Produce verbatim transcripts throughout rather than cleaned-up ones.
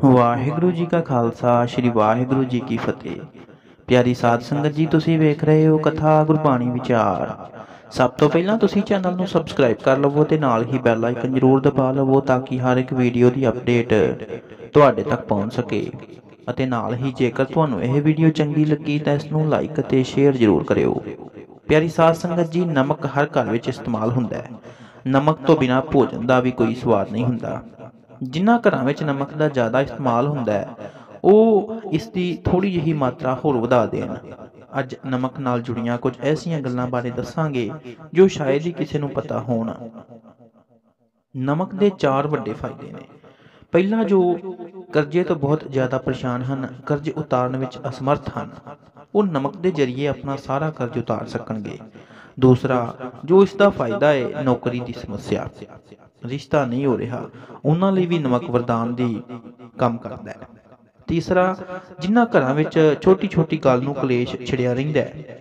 ਵਾਹਿਗੁਰੂ ਜੀ ਕਾ ਖਾਲਸਾ ਸ੍ਰੀ ਵਾਹਿਗੁਰੂ ਜੀ ਕੀ ਫਤਿਹ। ਪਿਆਰੀ ਸਾਧ ਸੰਗਤ ਜੀ, ਤੁਸੀਂ ਵੇਖ ਰਹੇ ਹੋ ਕਥਾ ਗੁਰਬਾਣੀ ਵਿਚਾਰ। ਸਭ ਤੋਂ ਪਹਿਲਾਂ ਤੁਸੀਂ ਚੈਨਲ ਨੂੰ ਸਬਸਕ੍ਰਾਈਬ ਕਰ ਲਵੋ ਤੇ ਨਾਲ ਹੀ ਬੈਲ ਆਈਕਨ ਜ਼ਰੂਰ ਦਬਾ ਲਵੋ ਤਾਂ ਕਿ ਹਰ ਇੱਕ ਵੀਡੀਓ ਦੀ ਅਪਡੇਟ ਤੁਹਾਡੇ ਤੱਕ ਪਹੁੰਚ ਸਕੇ। ਅਤੇ ਨਾਲ ਹੀ ਜੇਕਰ ਤੁਹਾਨੂੰ ਇਹ ਵੀਡੀਓ ਚੰਗੀ ਲੱਗੀ ਤਾਂ ਇਸ ਨੂੰ ਲਾਈਕ ਅਤੇ ਸ਼ੇਅਰ ਜ਼ਰੂਰ ਕਰਿਓ। ਪਿਆਰੀ ਸਾਧ ਸੰਗਤ ਜੀ, ਨਮਕ ਹਰ ਘਰ ਵਿੱਚ ਇਸਤੇਮਾਲ ਹੁੰਦਾ ਹੈ। ਨਮਕ ਤੋਂ ਬਿਨਾਂ ਭੋਜਨ ਦਾ ਵੀ ਕੋਈ ਸਵਾਦ ਨਹੀਂ ਹੁੰਦਾ। ਜਿਨ੍ਹਾਂ ਘਰਾਂ ਵਿੱਚ ਨਮਕ ਦਾ ਜ਼ਿਆਦਾ ਇਸਤੇਮਾਲ ਹੁੰਦਾ ਹੈ ਉਹ ਇਸ ਦੀ ਥੋੜ੍ਹੀ ਜਿਹੀ ਮਾਤਰਾ ਹੋਰ ਵਧਾ ਦੇਣ। ਅੱਜ ਨਮਕ ਨਾਲ ਜੁੜੀਆਂ ਕੁਝ ਐਸੀਆਂ ਗੱਲਾਂ ਬਾਰੇ ਦੱਸਾਂਗੇ ਜੋ ਸ਼ਾਇਦ ਹੀ ਕਿਸੇ ਨੂੰ ਪਤਾ ਹੋਣ। ਨਮਕ ਦੇ ਚਾਰ ਵੱਡੇ ਫਾਇਦੇ ਨੇ। ਪਹਿਲਾ, ਜੋ ਕਰਜ਼ੇ ਤੋਂ ਬਹੁਤ ਜ਼ਿਆਦਾ ਪਰੇਸ਼ਾਨ ਹਨ, ਕਰਜ਼ ਉਤਾਰਨ ਵਿੱਚ ਅਸਮਰਥ ਹਨ, ਉਹ ਨਮਕ ਦੇ ਜ਼ਰੀਏ ਆਪਣਾ ਸਾਰਾ ਕਰਜ਼ ਉਤਾਰ ਸਕਣਗੇ। ਦੂਸਰਾ, ਜੋ ਇਸ ਦਾ ਫਾਇਦਾ ਹੈ, ਨੌਕਰੀ ਦੀ ਸਮੱਸਿਆ, ਰਿਸ਼ਤਾ ਨਹੀਂ ਹੋ ਰਿਹਾ, ਉਹਨਾਂ ਲਈ ਵੀ ਨਮਕ ਵਰਦਾਨ ਦੀ ਕੰਮ ਕਰਦਾ ਹੈ। ਤੀਸਰਾ, ਜਿਨ੍ਹਾਂ ਘਰਾਂ ਵਿੱਚ ਛੋਟੀ ਛੋਟੀ ਗੱਲ ਨੂੰ ਕਲੇਸ਼ ਛਿੜਿਆ ਰਹਿੰਦਾ ਹੈ,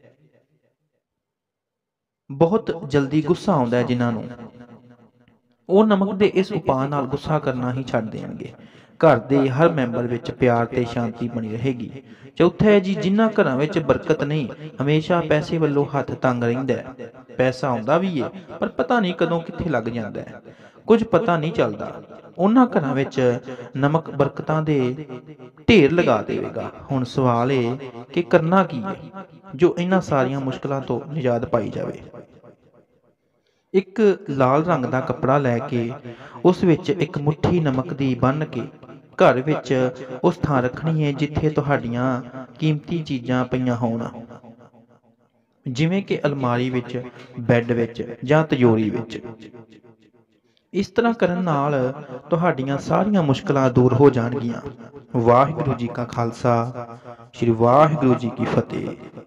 ਬਹੁਤ ਜਲਦੀ ਗੁੱਸਾ ਆਉਂਦਾ ਹੈ ਜਿਨ੍ਹਾਂ ਨੂੰ, ਉਹ ਨਮਕ ਦੇ ਇਸ ਉਪਾਅ ਨਾਲ ਗੁੱਸਾ ਕਰਨਾ ਹੀ ਛੱਡ ਦੇਣਗੇ। ਘਰ ਦੇ ਹਰ ਮੈਂਬਰ ਵਿੱਚ ਪਿਆਰ ਤੇ ਸ਼ਾਂਤੀ ਬਣੀ ਰਹੇਗੀ। ਚੌਥਾ ਹੈ ਜੀ, ਜਿਨ੍ਹਾਂ ਘਰਾਂ ਵਿੱਚ ਬਰਕਤ ਨਹੀਂ, ਹਮੇਸ਼ਾ ਪੈਸੇ ਵੱਲੋਂ ਹੱਥ ਤੰਗ ਰਹਿੰਦਾ ਹੈ। ਪੈਸਾ ਆਉਂਦਾ ਵੀ ਹੈ ਪਰ ਪਤਾ ਨਹੀਂ ਕਦੋਂ ਕਿੱਥੇ ਲੱਗ ਜਾਂਦਾ ਹੈ, ਕੁਝ ਪਤਾ ਨਹੀਂ ਚੱਲਦਾ। ਉਹਨਾਂ ਘਰਾਂ ਵਿੱਚ ਨਮਕ ਬਰਕਤਾਂ ਦੇ ਢੇਰ ਲਗਾ ਦੇਵੇਗਾ। ਹੁਣ ਸਵਾਲ ਇਹ ਕਿ ਕਰਨਾ ਕੀ ਹੈ ਜੋ ਇਹਨਾਂ ਸਾਰੀਆਂ ਮੁਸ਼ਕਲਾਂ ਤੋਂ ਨਿਜਾਤ ਪਾਈ ਜਾਵੇ। ਇੱਕ ਲਾਲ ਰੰਗ ਦਾ ਕੱਪੜਾ ਲੈ ਕੇ ਉਸ ਵਿੱਚ ਇੱਕ ਮੁੱਠੀ ਨਮਕ ਦੀ ਬੰਨ੍ਹ ਕੇ ਘਰ ਵਿੱਚ ਉਸ ਥਾਂ ਰੱਖਣੀ ਹੈ ਜਿੱਥੇ ਤੁਹਾਡੀਆਂ ਕੀਮਤੀ ਚੀਜ਼ਾਂ ਪਈਆਂ ਹੋਣ, ਜਿਵੇਂ ਕਿ ਅਲਮਾਰੀ ਵਿੱਚ, ਬੈੱਡ ਵਿੱਚ ਜਾਂ ਤਿਜੋਰੀ ਵਿੱਚ। ਇਸ ਤਰ੍ਹਾਂ ਕਰਨ ਨਾਲ ਤੁਹਾਡੀਆਂ ਸਾਰੀਆਂ ਮੁਸ਼ਕਲਾਂ ਦੂਰ ਹੋ ਜਾਣਗੀਆਂ। ਵਾਹਿਗੁਰੂ ਜੀ ਕਾ ਖਾਲਸਾ ਸ੍ਰੀ ਵਾਹਿਗੁਰੂ ਜੀ ਕੀ ਫਤਿਹ।